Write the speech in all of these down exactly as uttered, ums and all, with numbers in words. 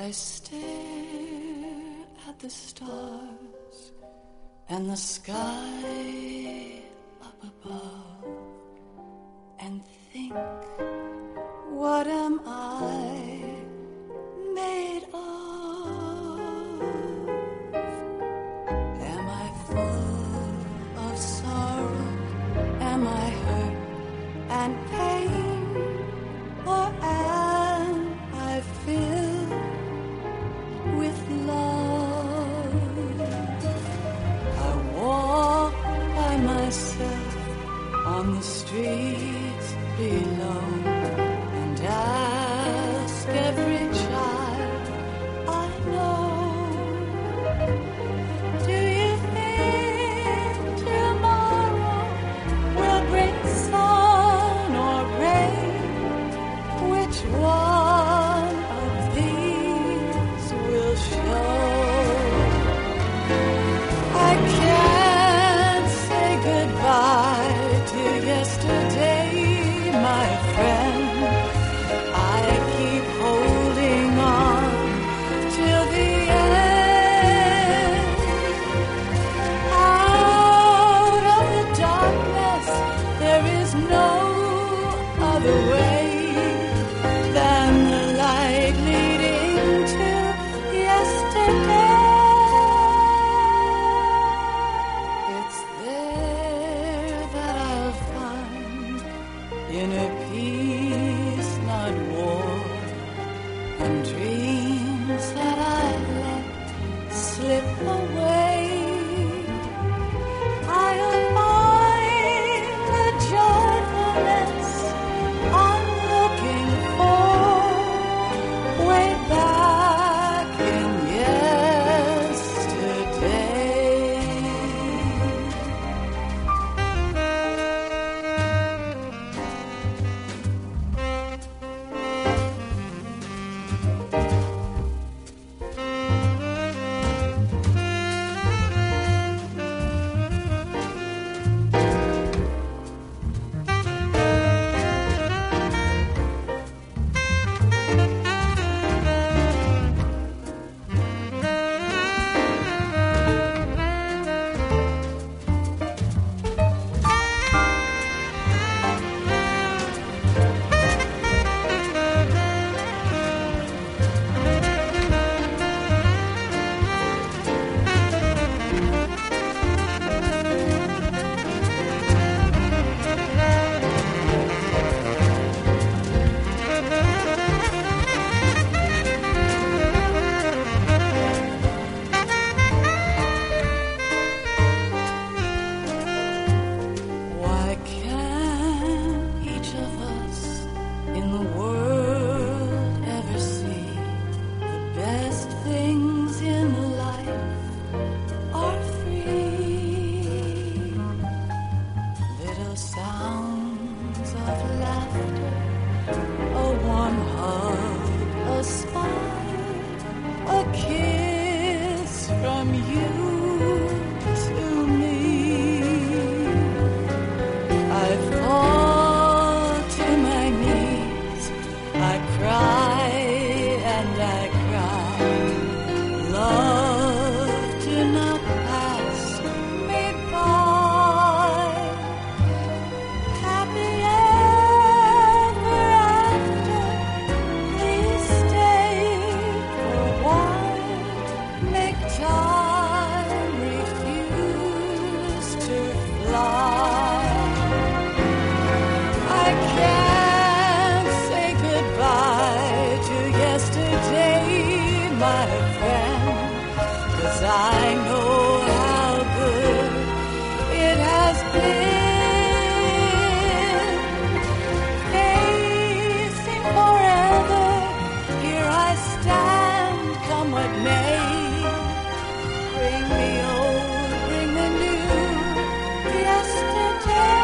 I stare at the stars and the sky up above and think, what am I made of? Am I full of sorrow? Am I hurt and pain? Or am I filled with love? I walk by myself on the streets below and ask every child I know, do you think tomorrow will bring sun or rain? Which one of these will show? I can't say goodbye to yesterday, my friend. I keep holding on till the end. Out of the darkness, there is no other way than the light leading to yesterday. It's there that I'll find inner peace, not war, and dreams that I let slip away. I'll find the joyfulness I'm looking for way back in yesterday. Why can't each of us in the world ever see the best things in life are free? Little sounds of laughter, a warm hug, a smile, a kiss from you to me. I fall to my knees, I cry and I cry. Love, do not pass me by. Happy ever after, please stay for a while. Make time refuse to fly. I can't say goodbye to yesterday, my friend, 'cause I know how good it has been. Facing forever, here I stand, come what may. Bring me old, bring me new, yesterday.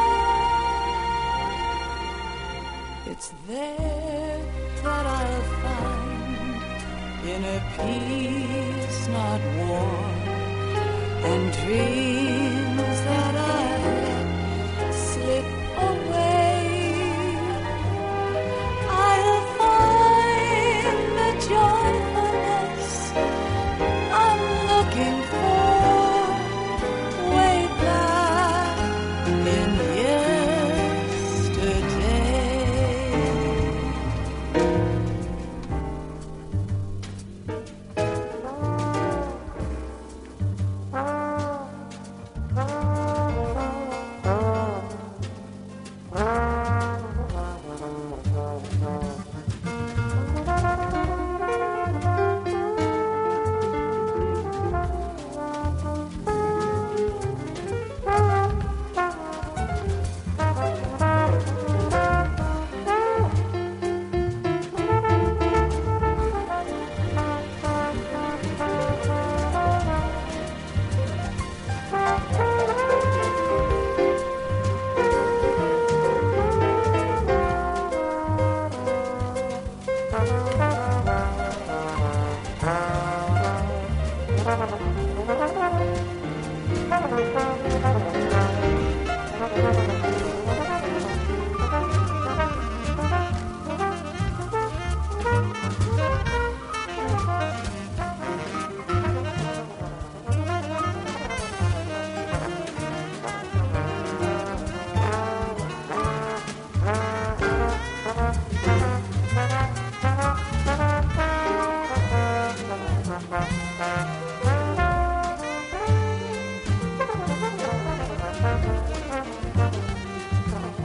It's there that I'll find inner peace, not war, and dreams that I let slip away. I'll find the joy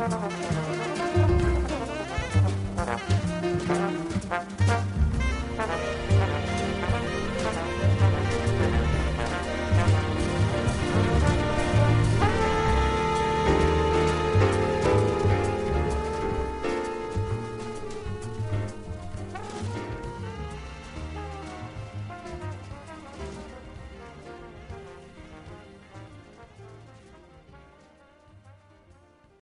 Thank you.